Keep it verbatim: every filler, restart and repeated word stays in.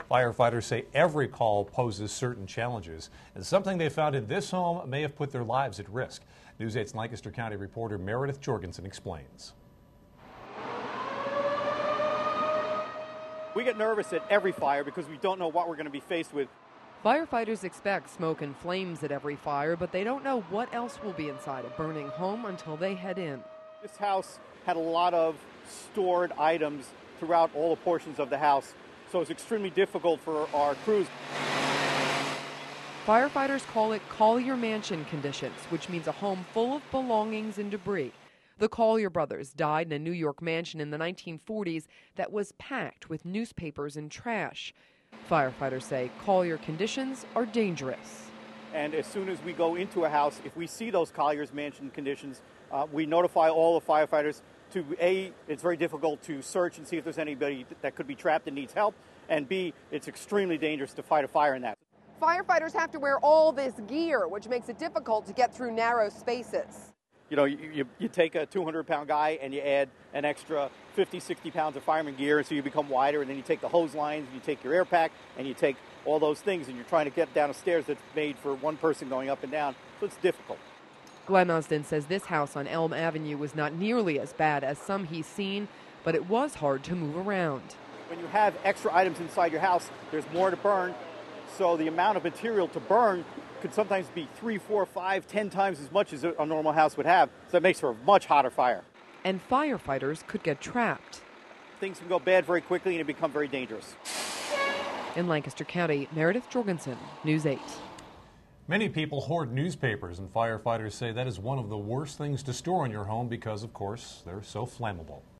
Firefighters say every call poses certain challenges, and something they found in this home may have put their lives at risk. News eight's Lancaster County reporter Meredith Jorgensen explains. We get nervous at every fire because we don't know what we're going to be faced with. Firefighters expect smoke and flames at every fire, but they don't know what else will be inside a burning home until they head in. This house had a lot of stored items throughout all the portions of the house, so it's extremely difficult for our crews. Firefighters call it Collier Mansion conditions, which means a home full of belongings and debris. The Collier brothers died in a New York mansion in the nineteen forties that was packed with newspapers and trash. Firefighters say Collier conditions are dangerous. And as soon as we go into a house, if we see those Collier's Mansion conditions, uh, we notify all the firefighters to, A, it's very difficult to search and see if there's anybody that could be trapped and needs help, and B, it's extremely dangerous to fight a fire in that. Firefighters have to wear all this gear, which makes it difficult to get through narrow spaces. You know, you, you, you take a two hundred pound guy and you add an extra fifty, sixty pounds of fireman gear, and so you become wider, and then you take the hose lines, and you take your air pack, and you take all those things, and you're trying to get down a stairs that's made for one person going up and down, so it's difficult. Glenn Usden says this house on Elm Avenue was not nearly as bad as some he's seen, but it was hard to move around. When you have extra items inside your house, there's more to burn, so the amount of material to burn could sometimes be three, four, five, ten times as much as a normal house would have, so that makes for a much hotter fire. And firefighters could get trapped. Things can go bad very quickly and it become very dangerous. In Lancaster County, Meredith Jorgensen, News eight. Many people hoard newspapers, and firefighters say that is one of the worst things to store in your home because, of course, they're so flammable.